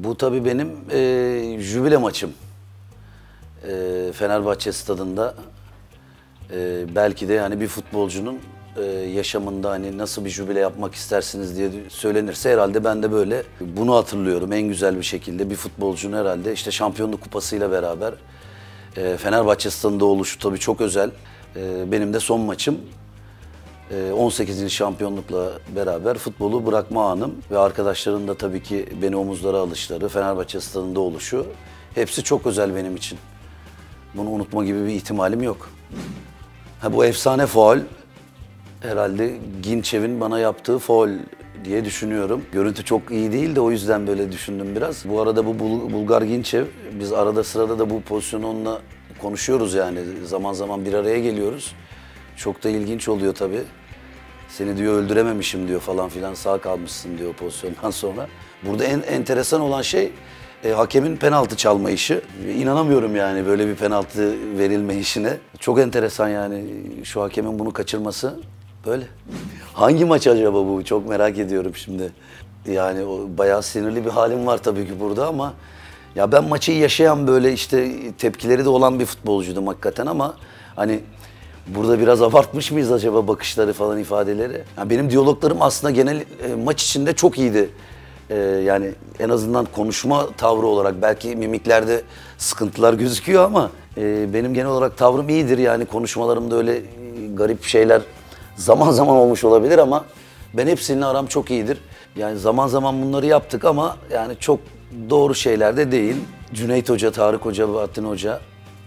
Bu tabii benim jübile maçım. Fenerbahçe stadında belki de yani bir futbolcunun yaşamında hani nasıl bir jübile yapmak istersiniz diye söylenirse herhalde ben de böyle bunu hatırlıyorum en güzel bir şekilde. Bir futbolcunun herhalde işte şampiyonluk kupasıyla beraber Fenerbahçe stadında oluşu tabii çok özel. Benim de son maçım. 18. şampiyonlukla beraber futbolu bırakma anım ve arkadaşların da tabii ki beni omuzlara alışları, Fenerbahçe stadında oluşu hepsi çok özel benim için. Bunu unutma gibi bir ihtimalim yok. Bu efsane faul herhalde Ginçev'in bana yaptığı faul diye düşünüyorum. Görüntü çok iyi değil de o yüzden böyle düşündüm biraz. Bu arada bu Bulgar Ginçev, biz arada sırada da bu pozisyonu onunla konuşuyoruz yani. Zaman zaman bir araya geliyoruz. Çok da ilginç oluyor tabii. Seni diyor öldürememişim diyor falan filan, sağ kalmışsın diyor pozisyondan sonra. Burada en enteresan olan şey hakemin penaltı çalma işi. İnanamıyorum yani böyle bir penaltı verilme işine. Çok enteresan yani şu hakemin bunu kaçırması böyle. Hangi maç acaba bu? Çok merak ediyorum şimdi. Yani bayağı sinirli bir halim var tabii ki burada ama ya ben maçı yaşayan böyle işte tepkileri de olan bir futbolcuydum hakikaten ama hani burada biraz abartmış mıyız acaba bakışları falan ifadeleri? Yani benim diyaloglarım aslında genel maç içinde çok iyiydi. Yani en azından konuşma tavrı olarak belki mimiklerde sıkıntılar gözüküyor ama benim genel olarak tavrım iyidir. Yani konuşmalarımda öyle garip şeyler zaman zaman olmuş olabilir ama ben hepsininle aram çok iyidir. Yani zaman zaman bunları yaptık ama yani çok doğru şeyler de değil. Cüneyt Hoca, Tarık Hoca, Bahattin Hoca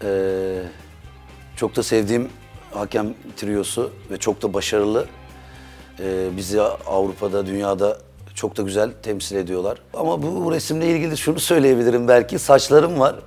çok da sevdiğim hakem triyosu ve çok da başarılı. Bizi Avrupa'da, dünyada çok da güzel temsil ediyorlar. Ama bu resimle ilgili şunu söyleyebilirim belki. Saçlarım var.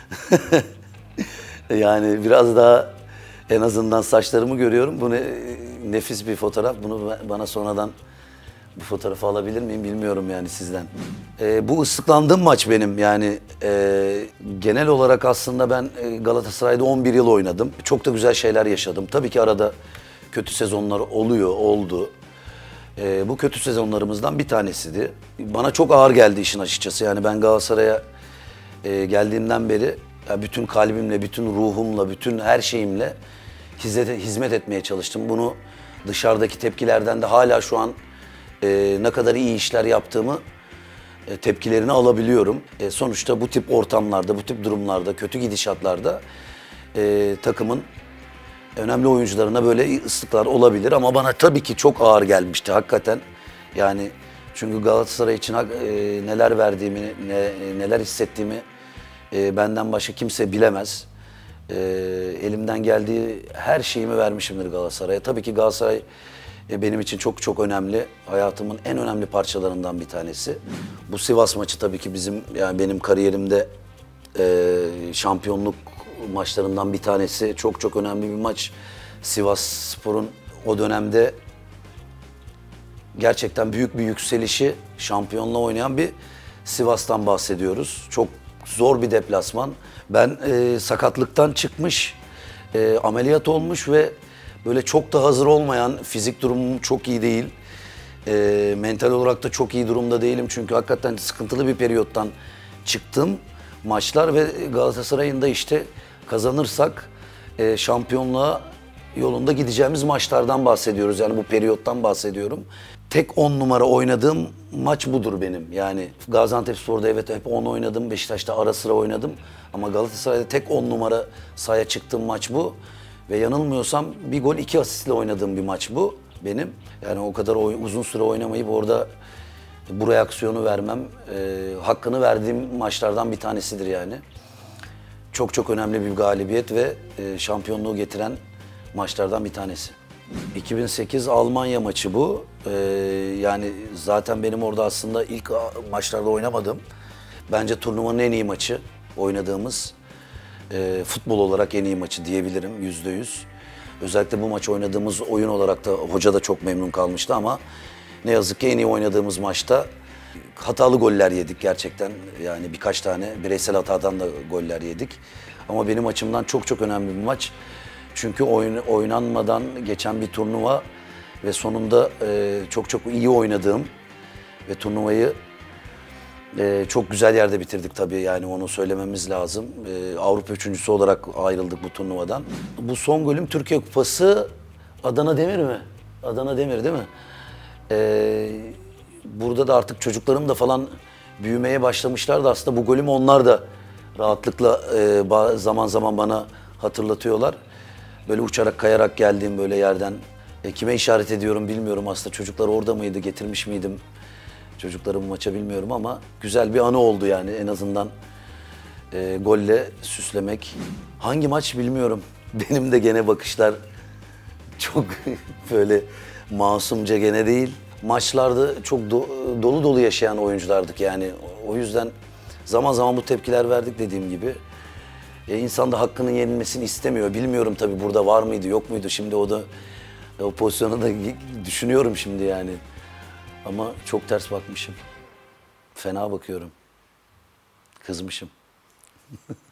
Yani biraz daha en azından saçlarımı görüyorum. Bu nefis bir fotoğraf. Bunu bana sonradan bu fotoğrafı alabilir miyim bilmiyorum yani sizden. Bu ıslıklandığım maç benim yani genel olarak aslında ben Galatasaray'da 11 yıl oynadım. Çok da güzel şeyler yaşadım. Tabii ki arada kötü sezonlar oldu. Bu kötü sezonlarımızdan bir tanesiydi. Bana çok ağır geldi işin açıkçası. Yani ben Galatasaray'a geldiğimden beri bütün kalbimle, bütün ruhumla, bütün her şeyimle hizmet etmeye çalıştım. Bunu dışarıdaki tepkilerden de hala şu an ne kadar iyi işler yaptığımı tepkilerini alabiliyorum. Sonuçta bu tip ortamlarda, bu tip durumlarda, kötü gidişatlarda takımın önemli oyuncularına böyle ıslıklar olabilir ama bana tabii ki çok ağır gelmişti hakikaten. Yani çünkü Galatasaray için neler verdiğimi, neler hissettiğimi benden başka kimse bilemez. Elimden geldiği her şeyimi vermişimdir Galatasaray'a. Tabii ki Galatasaray benim için çok çok önemli. Hayatımın en önemli parçalarından bir tanesi. Bu Sivas maçı tabii ki yani benim kariyerimde şampiyonluk maçlarından bir tanesi. Çok çok önemli bir maç. Sivasspor'un o dönemde gerçekten büyük bir yükselişi, şampiyonla oynayan bir Sivas'tan bahsediyoruz. Çok zor bir deplasman. Ben sakatlıktan çıkmış, ameliyat olmuş ve böyle çok da hazır olmayan, fizik durumum çok iyi değil. Mental olarak da çok iyi durumda değilim çünkü hakikaten sıkıntılı bir periyottan çıktım maçlar ve Galatasaray'ın da işte kazanırsak şampiyonluğa yolunda gideceğimiz maçlardan bahsediyoruz. Yani bu periyottan bahsediyorum. Tek 10 numara oynadığım maç budur benim. Yani Gaziantepspor'da evet hep 10 oynadım, Beşiktaş'ta ara sıra oynadım. Ama Galatasaray'da tek 10 numara sahaya çıktığım maç bu. Ve yanılmıyorsam bir gol 2 asistle oynadığım bir maç bu benim. Yani o kadar uzun süre oynamayıp orada bu reaksiyonu vermem, hakkını verdiğim maçlardan bir tanesidir yani. Çok çok önemli bir galibiyet ve şampiyonluğu getiren maçlardan bir tanesi. 2008 Almanya maçı bu. Yani zaten benim orada aslında ilk maçlarda oynamadım. Bence turnuvanın en iyi maçı oynadığımız. Futbol olarak en iyi maçı diyebilirim %100. Özellikle bu maç oynadığımız oyun olarak da hoca da çok memnun kalmıştı ama ne yazık ki en iyi oynadığımız maçta hatalı goller yedik gerçekten. Yani birkaç tane bireysel hatadan da goller yedik. Ama benim açımdan çok çok önemli bir maç. Çünkü oynanmadan geçen bir turnuva ve sonunda çok çok iyi oynadığım ve turnuvayı Çok güzel yerde bitirdik tabii, yani onu söylememiz lazım. Avrupa üçüncüsü olarak ayrıldık bu turnuvadan. Bu son golüm Türkiye Kupası, Adana Demir mi? Adana Demir değil mi? Burada da artık çocuklarım da falan büyümeye başlamışlardı. Aslında bu golümü onlar da rahatlıkla zaman zaman bana hatırlatıyorlar. Böyle uçarak kayarak geldiğim böyle yerden kime işaret ediyorum bilmiyorum aslında. Çocuklar orada mıydı, getirmiş miydim çocuklarımı maça bilmiyorum ama güzel bir anı oldu yani en azından golle süslemek. Hangi maç bilmiyorum. Benim de gene bakışlar çok böyle masumca gene değil. Maçlarda çok dolu dolu yaşayan oyunculardık yani. O yüzden zaman zaman bu tepkiler verdik dediğim gibi. İnsan da hakkının yenilmesini istemiyor. Bilmiyorum tabii burada var mıydı yok muydu. Şimdi o pozisyonu da düşünüyorum şimdi yani. Ama çok ters bakmışım. Fena bakıyorum. Kızmışım.